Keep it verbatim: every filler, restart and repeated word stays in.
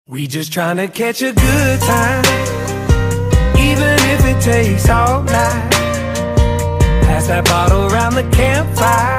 We just trying to catch a good time, even if it takes all night. Pass that bottle around the campfire.